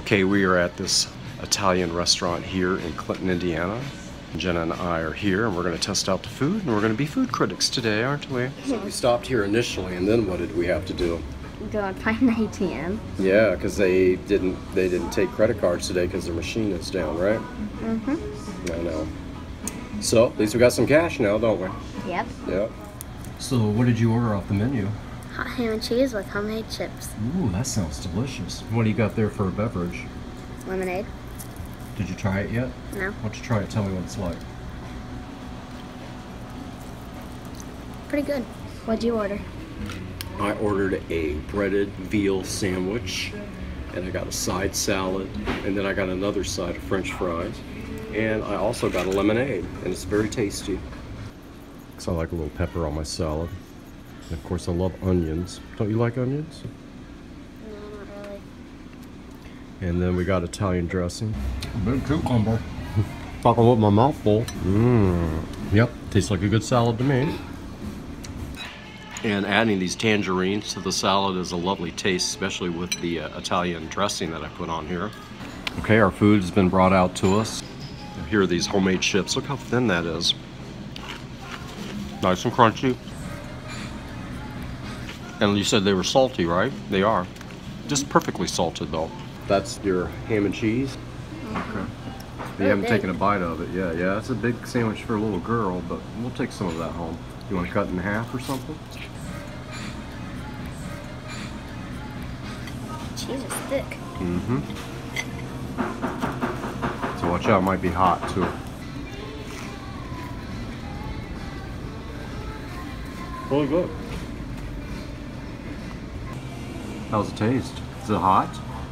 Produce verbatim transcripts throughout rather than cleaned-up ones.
Okay, we are at this Italian restaurant here in Clinton, Indiana. Jenna and I are here, and we're going to test out the food, and we're going to be food critics today, aren't we? So we stopped here initially, and then what did we have to do? Go and find the A T M. Yeah, because they didn't they didn't take credit cards today because their machine is down, right? Mm-hmm. I know. So at least we got some cash now, don't we? Yep. Yep. So what did you order off the menu? Hot ham and cheese with homemade chips. Ooh, that sounds delicious. What do you got there for a beverage? Lemonade. Did you try it yet? No. Why don't you try it? Tell me what it's like. Pretty good. What'd you order? I ordered a breaded veal sandwich, and I got a side salad, and then I got another side of French fries, and I also got a lemonade, and it's very tasty. So I like a little pepper on my salad. And of course I love onions. Don't you like onions? No, not really. And then we got Italian dressing. Big cucumber. Talking with my mouth full. Mmm. Yep, tastes like a good salad to me. And adding these tangerines to the salad is a lovely taste, especially with the uh, Italian dressing that I put on here. Okay, our food has been brought out to us. Here are these homemade chips. Look how thin that is. Nice and crunchy. And you said they were salty, right? They are. Just perfectly salted, though. That's your ham and cheese? Okay. You haven't taken a bite of it. Yeah, yeah, it's a big sandwich for a little girl, but we'll take some of that home. You want to cut it in half or something? Cheese is thick. Mm-hmm. So watch out, it might be hot too. Really good. How's it taste? Is it hot?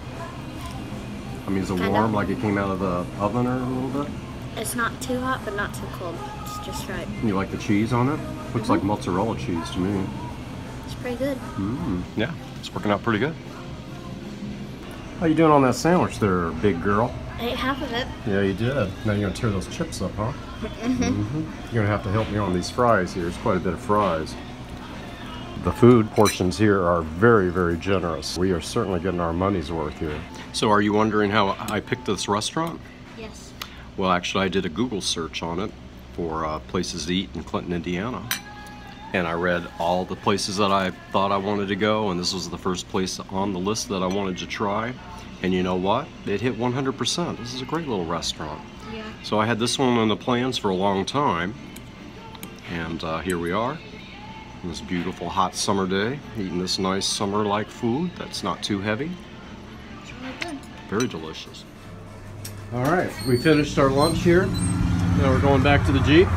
I mean, is it Kinda. warm, like it came out of the oven or a little bit? It's not too hot, but not too cold. It's just right. You like the cheese on it? Looks Mm-hmm. like mozzarella cheese to me. It's pretty good. Mm, yeah, it's working out pretty good. How you doing on that sandwich there, big girl? I ate half of it. Yeah, you did. Now you're gonna tear those chips up, huh? Mm-hmm. Mm-hmm. You're gonna have to help me on these fries here. It's quite a bit of fries. The food portions here are very, very generous. We are certainly getting our money's worth here. So are you wondering how I picked this restaurant? Yes. Well, actually, I did a Google search on it for uh, places to eat in Clinton, Indiana. And I read all the places that I thought I wanted to go, and this was the first place on the list that I wanted to try. And you know what? It hit one hundred percent. This is a great little restaurant. Yeah. So I had this one on the plans for a long time. And uh, here we are. On this beautiful hot summer day, eating this nice summer-like food that's not too heavy. It's really good. Very delicious. All right, we finished our lunch here. Now we're going back to the Jeep.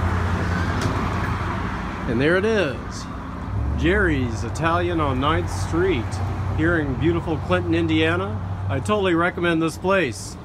And there it is. Gerrie's Italian on ninth street here in beautiful Clinton, Indiana. I totally recommend this place.